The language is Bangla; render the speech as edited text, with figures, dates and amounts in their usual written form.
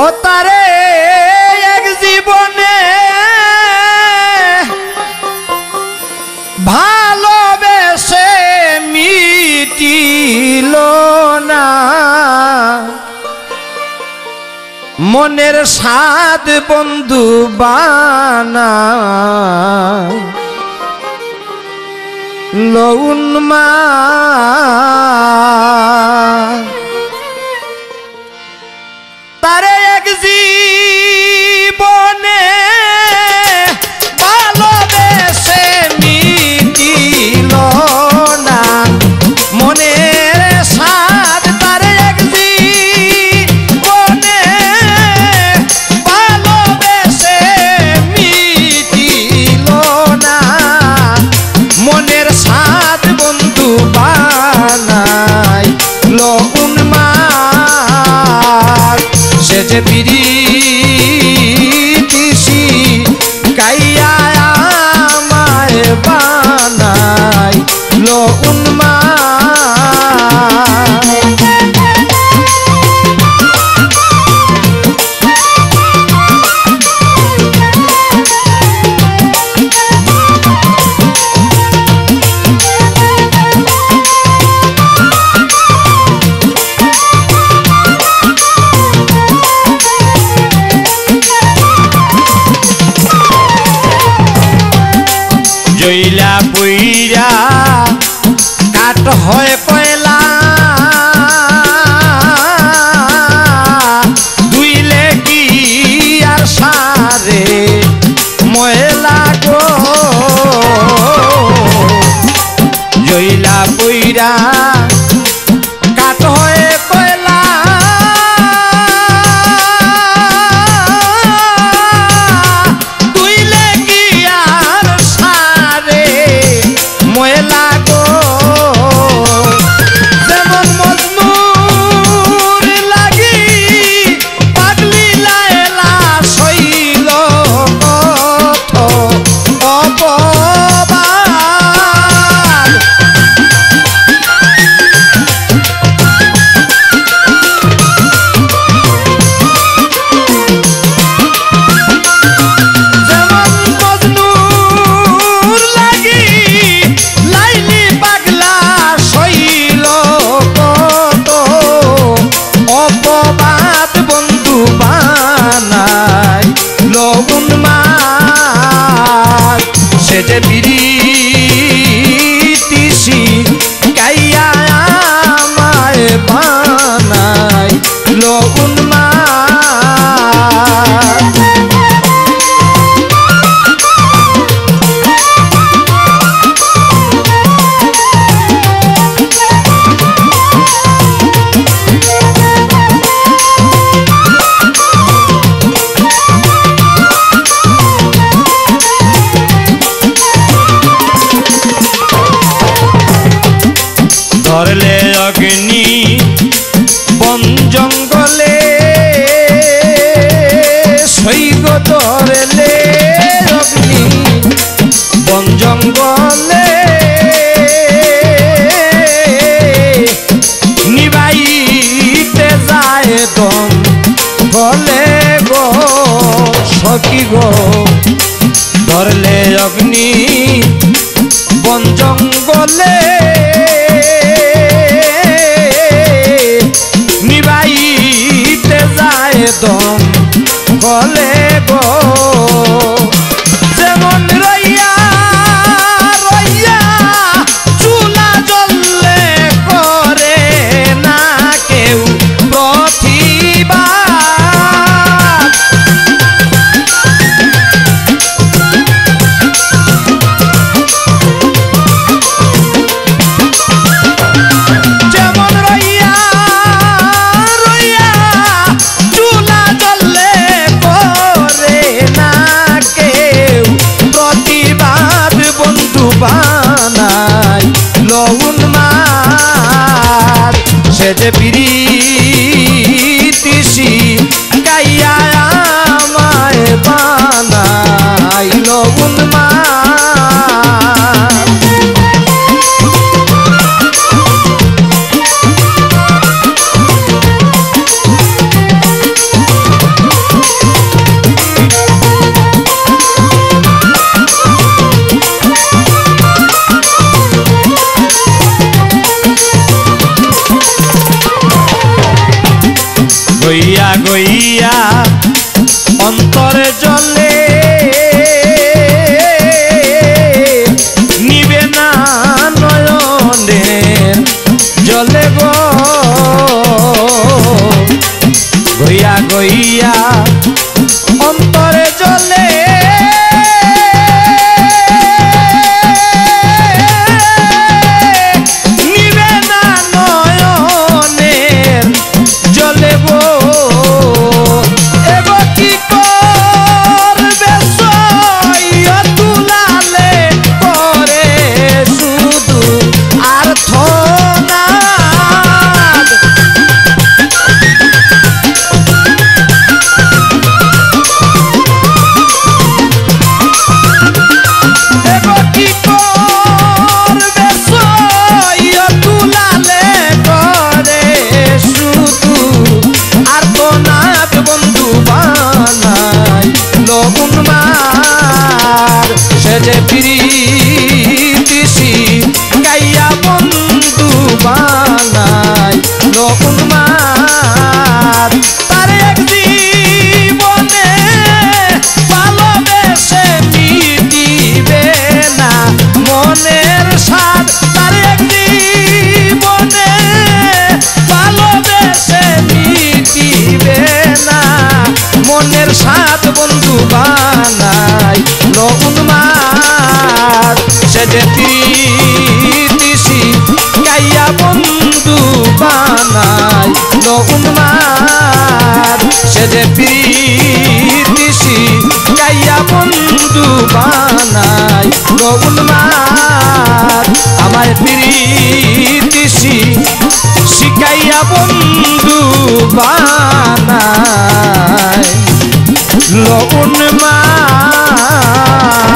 ও তারে এক জীবনে ভালোবেসে মিটিল না মনের সাধ বন্ধু বানা লউন্মা তারে এক জীবনে ভালোবেসে মিটিল না মনের সাধ তারে এক জীবনে ভালোবেসে মিটিল না মনের সাধ বন্ধু বানাই লউন্মা সে যে পিরিতিসি কাইয়া আমায় বানাই লউন্মা জইলা পুইরা কাট হয় কয়লা দুইলে কি আর সারে ময়লা গো জইলা পুইরা কাট হয় কয়লা ময়লা গো যেমন মজনুর লাগি পাগলি লায়লা সইল কত অপবাদ যেমন মজনুর লাগি লাইলি পাগলা সইল কত অপবাদ বন্ধু বানাই লউন্মা সে যে পিরিতিসি কাইয়া আমায় বানাই লউন্মা ধরলে অগ্নি বন জঙ্গলে সৈগ ধরলে অগ্নি বন জঙ্গলে নিবাইতে যায় দম গলে গো সখী গো ধরলে অগ্নি বন জঙ্গলে নিবাইতে যায় দম গলে গো যেমন রইয়া রইয়া চুলা জ্বললে করে না কেউ প্রতিবাদ যেমন রইয়া রইয়া চুলা জ্বললে করে না কেউ প্রতিবাদ বন্ধু বানাই লউন্মা সে যে পিরিতিসি কাইয়া আমায় বানাই লউন্মা গইয়া গইয়া অন্তরে জলে নিবে না নয়নের জলে গো গইয়া গইয়া অন্তরে জলে নিবে না নয়নের জলে গো এগো কি করবে সইয়া তুলালে করে শুধু আর থনা যে প্রীতিশি গাইয়া বন্ধু বানাই লগুন মার তার এক জীবনে ভালোবেসে মিটিবে না মনের স্বাদ তার এক জীবনে ভালোবেসে মিটিবে না মনের স্বাদ বন্ধু বানাই লগুন মার সে যে প্রীতিশি গাইয়া বন্ধু বানাই লগুন মার সে যে প্রীতিশি গাইয়া বন্ধু বানাই লগুন মার আমার প্রীতিশি শিখাইয়া বন্ধু বানাই লগুন মার